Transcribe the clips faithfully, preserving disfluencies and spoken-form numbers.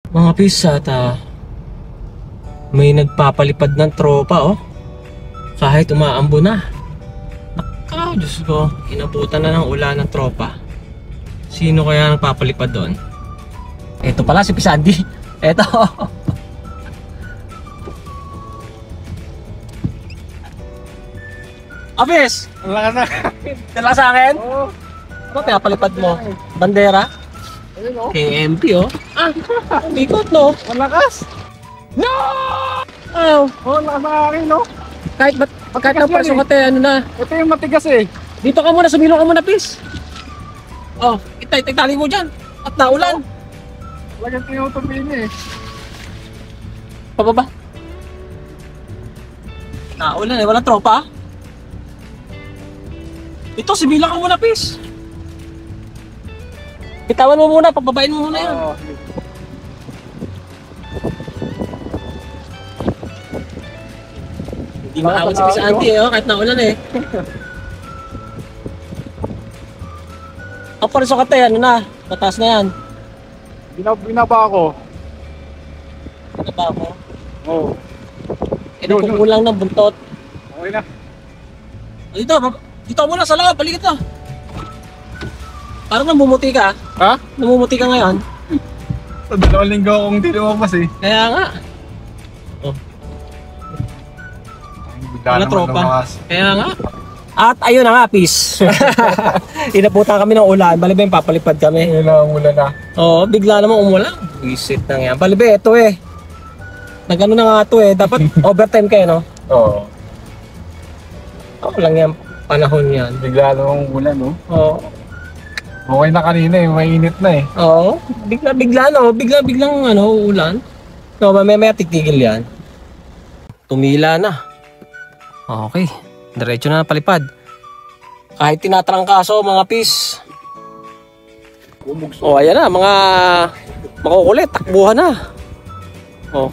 Mga pisat ah, may nagpapalipad ng tropa oh. Kahit umaambo na. Nakaw, Diyos ko, inabutan na ng ulan ng tropa. Sino kaya nagpapalipad doon? Eto pala si Pisandi. Eto. Abis! Ang lakas na. Dala sa akin? Oo. Ano pinapalipad mo? Bandera? Ayun o. K M P oh. Ah, ikot no? Ang lakas. No! Oh, Oo, ang lakas na akin no. kahit ba't kahit Matigas ang yan pasok eh, ano na. Ito yung matigas eh. Dito ka muna, sumilong ka muna, Pis. Oh, itay, itay mo dyan. At naulan. Lagang tinutubin eh. Pababa. Naulan eh, walang tropa. Ito, sumilong ka muna, Pis. Bitawan mo muna, pababain mo muna yan. Oo. Hindi maawat si Pis Andy eh, oh, kahit naulan eh. Ang parso ka tayo, ano na, mataas na yan. Binab binaba ako. Ano ba ako? Oo. Eh, nagkukulang ng buntot. Okay na. Dito, bab- dito muna sa loob, balik ito. Parang namumuti ka. Ha? Namumuti ka ngayon. Sa dalawang linggo akong hindi lumabas eh. Kaya nga. Oh, Bigla wala naman tropa. lumakas. Kaya nga. At ayun na nga, peace. Inabutan kami ng ulan. Balibe, papalipad kami. Ayun na, umulan na. Oo, bigla namang umulan. Visit na nga. Balibe, ito eh. Nagano na nga ito eh. Dapat overtime kayo, no? Oo. Oo lang yan. Panahon yan. Bigla namang umulan no. Oo. Okay na kanina eh, mainit na eh. Oo. Bigla, bigla, no? Bigla, biglang, ano, ulan. No, mamaya maya titigil yan. Tumila na. Okay. Diretso na palipad. Kahit tinatrangkaso, mga pis. Oh, ayan na, mga makukulit, takbuhan na. Oh.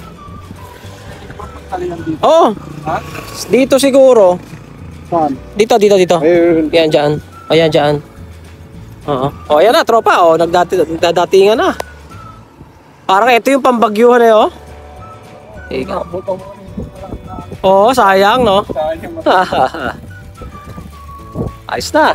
Oh. Ha? Dito siguro. Saan? Dito, dito, dito. Ayun. Ayan dyan. Ayan dyan. Oo. Oh, ayan na, tropa. Oh, nagdati, nagdadatingan na. Parang ito yung pambagyuhan eh, oh. Ikaw. Oo, oh, sayang, no? Ayos na.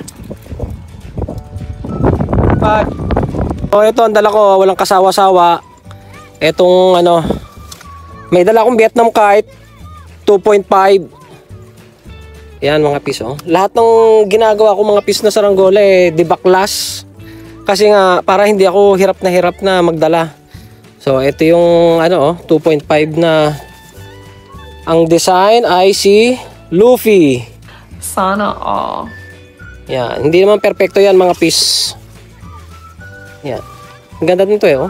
Pag oh, ito ang dala ko, walang kasawa-sawa. Etong ano, may dala akong Vietnam kite two point five. Yan mga piso. Lahat ng ginagawa ko mga piso na saranggola eh, di baklas. Kasi nga para hindi ako hirap na hirap na magdala. So ito yung ano oh, two point five na. Ang design ay si Luffy. Sana all. Yan, hindi naman perfecto yan mga pis. Yan. Ang ganda nito eh, oh.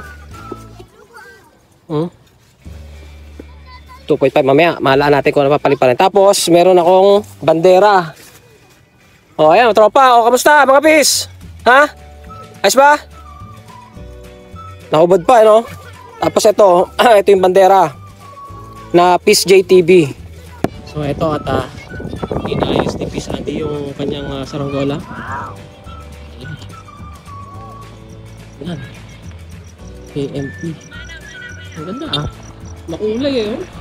Hmm? two point five mamaya, mahalaan natin kung ano papaliparan. Tapos, meron akong bandera. O, oh, ayan, tropa. O, oh, kamusta mga pis? Ha? Ayos ba? Nakubad pa, ano? Tapos ito, ito yung bandera na Peace J T V. So ito at uh, inayos ni Peace Andy yung kanyang uh, saranggola. Yan. K M P. Ang ganda ah. Makulay eh. Oh.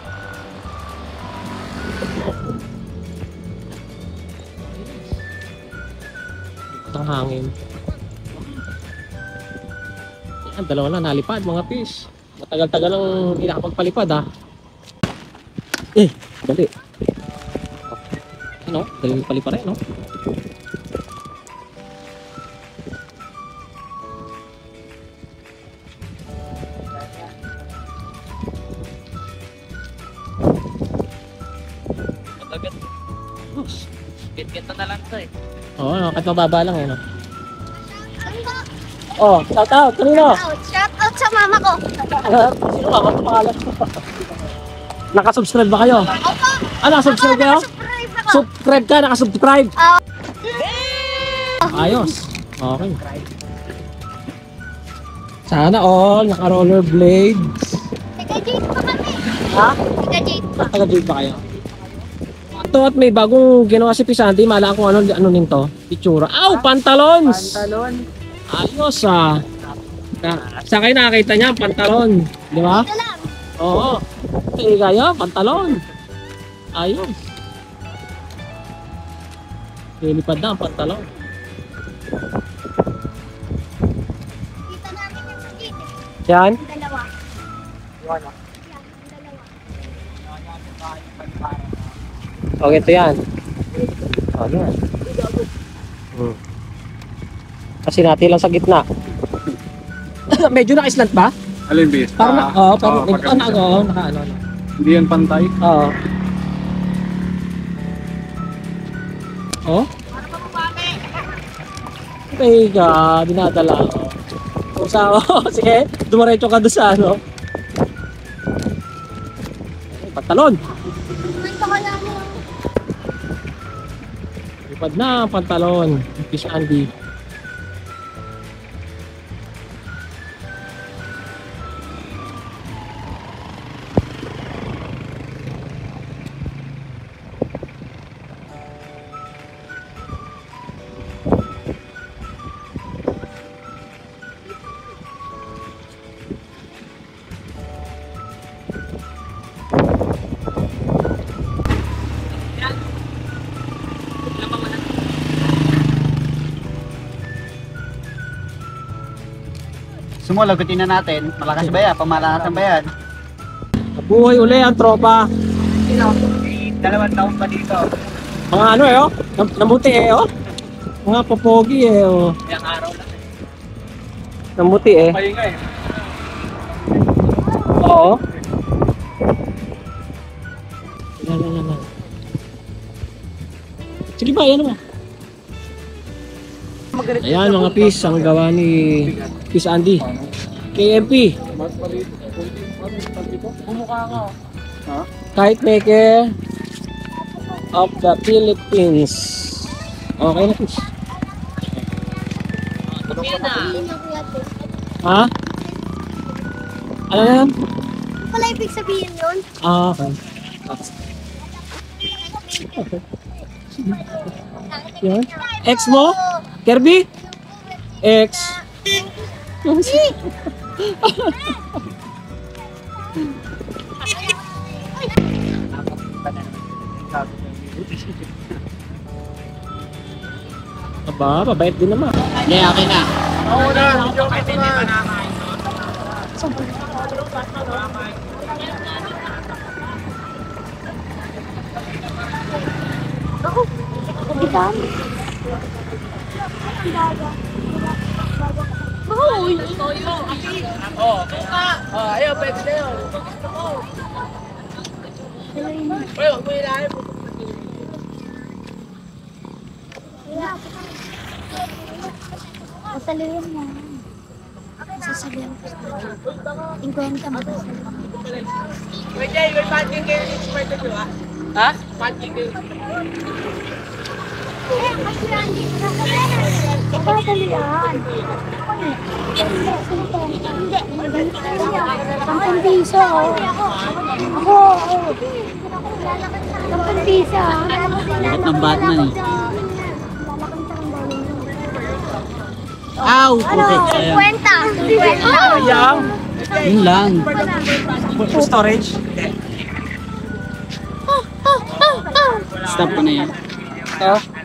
Ang hangin. Yan, dalawa lang nalipad mga fish. Matagal-tagal lang hindi nakapagpalipad ah. Eh, dali. Ano? Dali palipad rin, no? Matagal. Oh, bit-bit na lang ito eh. Oo, no, kahit mababa lang eh, no? Oh, shout out! Kanino? Shout out sa mama ko. Sino ba? Ano pangalan? Nakasubscribe ba kayo? Opo. Ah, nakasubscribe kayo? Subscribe ako. Subscribe ka, nakasubscribe. Ah. Ayos. Okay. Sana all, naka-rollerblades. Taga-jade pa kami. Ha? Taga-jade pa. Taga-jade ba kayo? Ito at may bagong ginawa si Pisanti, malaan kung ano, ano nito. Itsura. Aw, pantalons! Pantalon. Ayos ah. Ka- Sa kayo nakakita niya, pantalon. Di ba? Ito lang. Oo. Eh, kaya, pantalon. Ayos. Lilipad na ang pantalon. Kita namin yung maliit. Yan. Yung dalawa. Yan, yung dalawa. Okay, ito yan. O, yan. Hmm. Kasi nati lang sa gitna. Medyo naka-slant ba? Alin, bis? Parang, na- oo, parang, Oo, oh, naka, maganda. oo, naka, ano, ano. Hindi yan pantay. Oo. Oh? Teka, dinadala ako. Kung sa ako, sige, dumaretso ka doon sa ano. Ay, pantalon. Ito ka lang yun. Lipad na ang pantalon. Fish Andy. Sumulagutin na natin. Malakas ba yan? Pamalakas ba yan? Buhay uli ang tropa. Dalawang taon pa dito. Mga ano eh oh. Nam- Namuti eh oh. Mga popogi eh oh. Ilang araw lang. Namuti eh. Pahinga eh. Oo. Yan, yan, yan, yan. Sige ba, yan mo. Ayan mga pis, ang gawa ni Pis Andy. K M P. Mas maliit. Ano, dito? Bumukha ka. Ha? Kite maker of the Philippines. Okay na pis. Hindi na kuya to. Ha? Ano na yan? Ano pala ibig sabihin yun? Ah, okay. Yan. X mo? Kirby? X. Aba, mabait din naman. Yeah, okay na. Oo na. Okay na. Ako. Gitan. Bahoy. Oh, ayaw, pwede na yun. Uy, huwag mo ilahin. Sasaluhin mo. Sasaluhin mo. Ingkwenta mo. Wait, Jay, may pancake kayo yung expert nyo, ha? Ha? Pancake kayo. Eh, mas yan. Sasaluhan. Hindi. Tampang piso. Ako. Tampang piso. Lagot ng Batman eh. Ow! Ano? Kwenta. Kwenta. Yang. Yun lang. Full storage. Stop ko na yan. Ah,